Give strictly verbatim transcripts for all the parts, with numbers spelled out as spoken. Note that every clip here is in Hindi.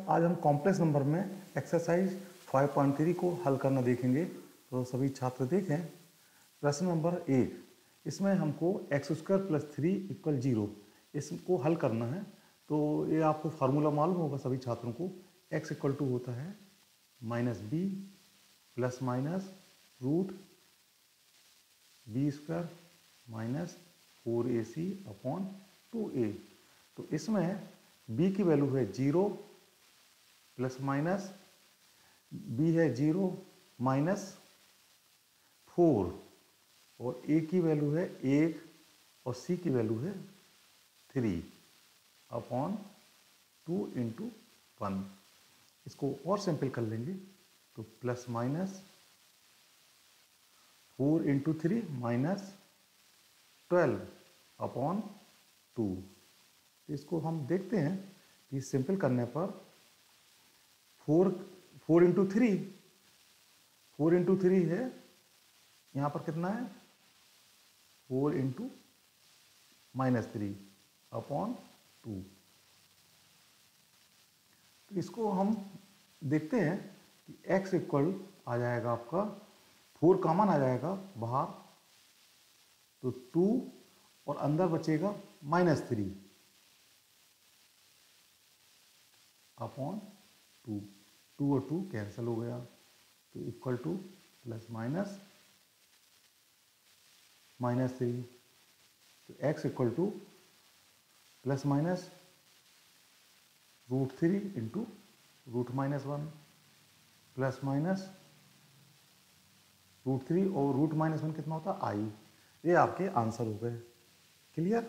आज हम कॉम्प्लेक्स नंबर में एक्सरसाइज फाइव पॉइंट थ्री को हल करना देखेंगे। तो सभी छात्र देखें। प्रश्न नंबर एक, इसमें हमको x square plus three equal zero इसको हल करना है। तो ये आपको फार्मूला मालूम होगा सभी छात्रों को। एक्स इक्वल टू होता है minus b plus minus root b square minus four a c upon two a. तो इसमें b की वैल्यू है जीरो प्लस माइनस b है जीरो माइनस फोर और a की वैल्यू है एक और c की वैल्यू है three upon two into one. इसको और सिंपल कर लेंगे तो plus minus four into three minus twelve upon two. इसको हम देखते हैं कि सिंपल करने पर four four into three four into three है, यहाँ पर कितना है four into minus three upon two. तो इसको हम देखते हैं कि x इक्वल आ जाएगा आपका फोर कॉमन आ जाएगा बाहर, तो टू और अंदर बचेगा minus three upon two. Two और टू कैंसिल हो गया तो equal to plus minus minus three. तो x equal to plus minus root three into root minus one plus minus root three और रूट माइनस वन कितना होता है आई। ये आपके आंसर हो गए। क्लियर।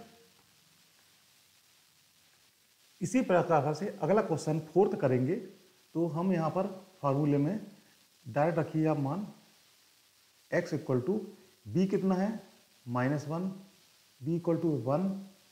इसी प्रकार से अगला क्वेश्चन फोर्थ करेंगे। तो हम यहाँ पर फार्मूले में डायरेक्ट रखिए आप मान x इक्वल टू बी कितना है minus one, b equal to one,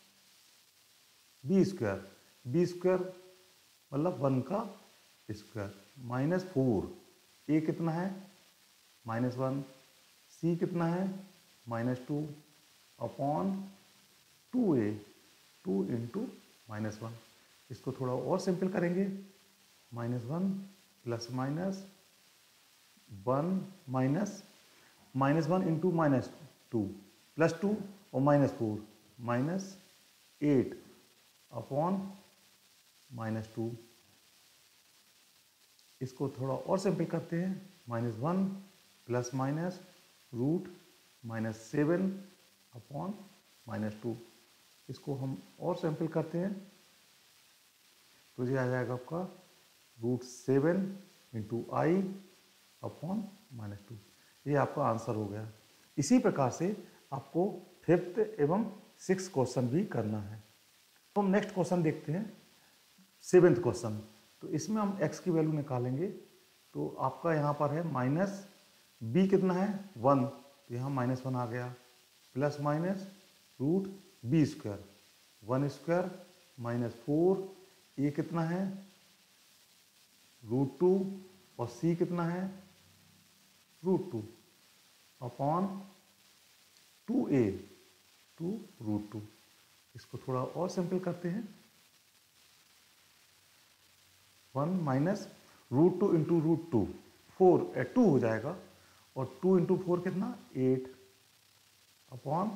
b square b square मतलब वन का स्क्वायर माइनस फोर, ए कितना है माइनस वन, सी कितना है minus two upon two a two into minus one. इसको थोड़ा और सिंपल करेंगे minus one plus minus one minus minus one into minus two plus two और minus four minus eight upon minus two. इसको थोड़ा और सिंपल करते हैं minus one plus minus root minus seven upon minus two. इसको हम और सिंपल करते हैं तो ये आ जाएगा आपका root seven into i upon minus two. ये आपका आंसर हो गया। इसी प्रकार से आपको फिफ्थ एवं सिक्स क्वेश्चन भी करना है। तो हम नेक्स्ट क्वेश्चन देखते हैं सेवेंथ क्वेश्चन। तो इसमें हम x की वैल्यू निकालेंगे। तो आपका यहाँ पर है माइनस b कितना है वन, तो यहाँ माइनस वन आ गया plus minus root b square one square minus four, a कितना है रूट टू और सी कितना है root two upon two a two root two. इसको थोड़ा और सिंपल करते हैं one minus root two into root two four two हो जाएगा और टू इंटू फोर कितना eight upon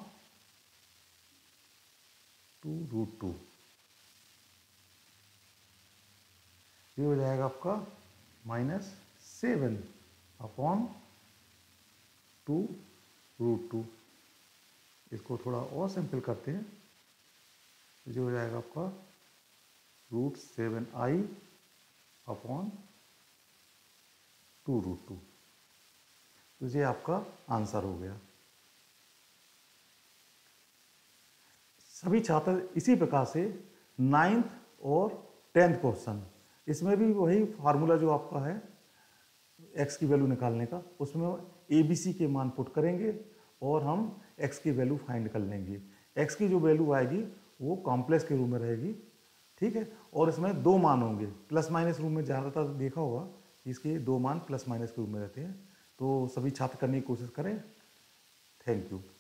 two root two. ये हो जाएगा आपका minus seven upon two root two. इसको थोड़ा और सिंपल करते हैं जो हो जाएगा आपका root seven i upon two root two. तो ये आपका आंसर हो गया। सभी छात्र इसी प्रकार से नाइन्थ और टेंथ क्वेश्चन, इसमें भी वही फार्मूला जो आपका है x की वैल्यू निकालने का, उसमें ए बी सी के मान पुट करेंगे और हम x की वैल्यू फाइंड कर लेंगे। x की जो वैल्यू आएगी वो कॉम्प्लेक्स के रूप में रहेगी, ठीक है। और इसमें दो मान होंगे, प्लस माइनस रूप में ज़्यादातर देखा होगा इसके दो मान प्लस माइनस के रूप में रहते हैं। तो सभी छात्र करने की कोशिश करें। Thank you.